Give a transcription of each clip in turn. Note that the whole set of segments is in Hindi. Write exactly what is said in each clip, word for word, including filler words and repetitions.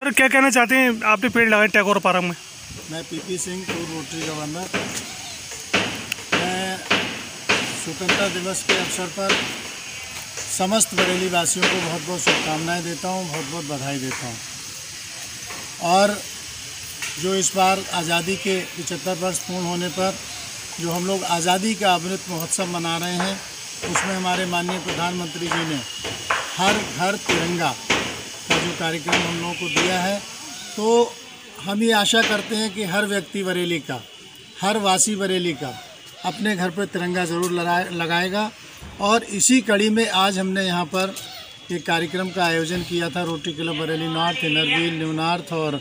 सर क्या कहना चाहते हैं, आपने पेड़ लगाए टैगोर पार्क में? मैं पीपी सिंह पूर्व रोटरी गवर्नर। मैं स्वतंत्रता दिवस के अवसर पर समस्त बरेली वासियों को बहुत बहुत शुभकामनाएं देता हूं, बहुत बहुत बधाई देता हूं। और जो इस बार आज़ादी के पचहत्तर वर्ष पूर्ण होने पर जो हम लोग आज़ादी का अमृत महोत्सव मना रहे हैं, उसमें हमारे माननीय प्रधानमंत्री जी ने हर घर तिरंगा का जो कार्यक्रम हम लोगों को दिया है, तो हम ये आशा करते हैं कि हर व्यक्ति बरेली का, हर वासी बरेली का अपने घर पर तिरंगा ज़रूर लगाएगा। और इसी कड़ी में आज हमने यहाँ पर एक कार्यक्रम का आयोजन किया था। Rotary club Bareilly north, inner wheel, new north और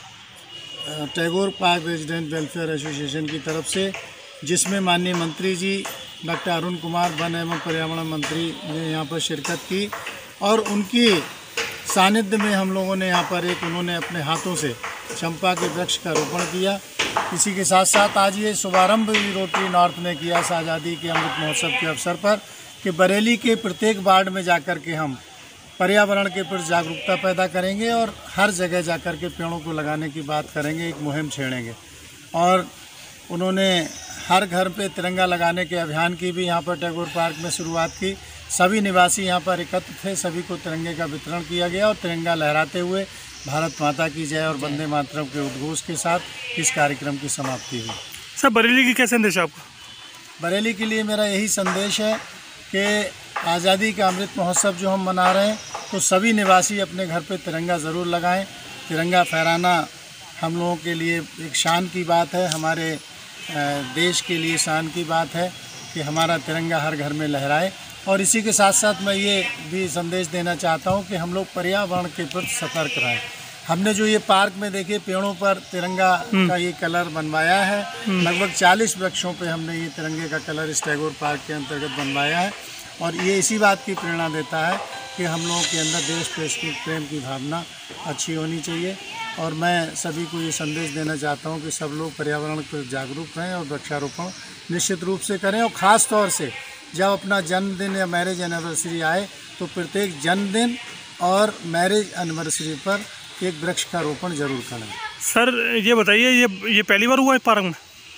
Tagore park resident welfare association की तरफ से, जिसमें माननीय मंत्री जी डॉक्टर अरुण कुमार, वन एवं पर्यावरण मंत्री ने यहाँ पर शिरकत की। और उनकी सानिध्य में हम लोगों ने यहाँ पर एक उन्होंने अपने हाथों से चंपा के वृक्ष का रोपण किया। इसी के साथ साथ आज ये शुभारंभ भी रोटरी नॉर्थ ने किया इस आज़ादी के अमृत महोत्सव के अवसर पर कि बरेली के प्रत्येक वार्ड में जाकर के हम पर्यावरण के प्रति जागरूकता पैदा करेंगे और हर जगह जाकर के पेड़ों को लगाने की बात करेंगे, एक मुहिम छेड़ेंगे। और उन्होंने हर घर पे तिरंगा लगाने के अभियान की भी यहाँ पर टैगोर पार्क में शुरुआत की। सभी निवासी यहाँ पर एकत्र थे, सभी को तिरंगे का वितरण किया गया और तिरंगा लहराते हुए भारत माता की जय और वंदे मातरम के उद्घोष के साथ इस कार्यक्रम की समाप्ति हुई। सर बरेली की क्या संदेश आपका? बरेली के लिए मेरा यही संदेश है कि आज़ादी का अमृत महोत्सव जो हम मना रहे हैं, तो सभी निवासी अपने घर पे तिरंगा ज़रूर लगाएं। तिरंगा फहराना हम लोगों के लिए एक शान की बात है, हमारे देश के लिए शान की बात है कि हमारा तिरंगा हर घर में लहराए। और इसी के साथ साथ मैं ये भी संदेश देना चाहता हूँ कि हम लोग पर्यावरण के प्रति सतर्क रहें। हमने जो ये पार्क में देखे पेड़ों पर तिरंगा का ये कलर बनवाया है, लगभग चालीस वृक्षों पे हमने ये तिरंगे का कलर इस टैगोर पार्क के अंतर्गत बनवाया है। और ये इसी बात की प्रेरणा देता है कि हम लोगों के अंदर देश प्रेस की प्रेम की भावना अच्छी होनी चाहिए। और मैं सभी को ये संदेश देना चाहता हूँ कि सब लोग पर्यावरण पर जागरूक रहें और वृक्षारोपण निश्चित रूप से करें। और ख़ास तौर से जब अपना जन्मदिन या मैरिज एनिवर्सरी आए, तो प्रत्येक जन्मदिन और मैरिज एनिवर्सरी पर एक वृक्ष का रोपण जरूर करें। सर ये बताइए, ये ये पहली बार हुआ है पार्क में?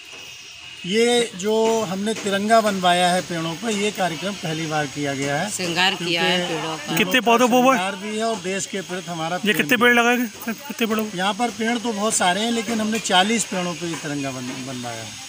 ये जो हमने तिरंगा बनवाया है पेड़ों पर, ये कार्यक्रम पहली बार किया गया है, श्रृंगार किया है पेड़ों का। कितने पौधों को भी है और देश के प्रति हमारा ये कितने पेड़ लगाए गए? कितने पेड़ों? यहाँ पर पेड़ तो बहुत सारे हैं, लेकिन हमने चालीस पेड़ों पर ये तिरंगा बनवाया है।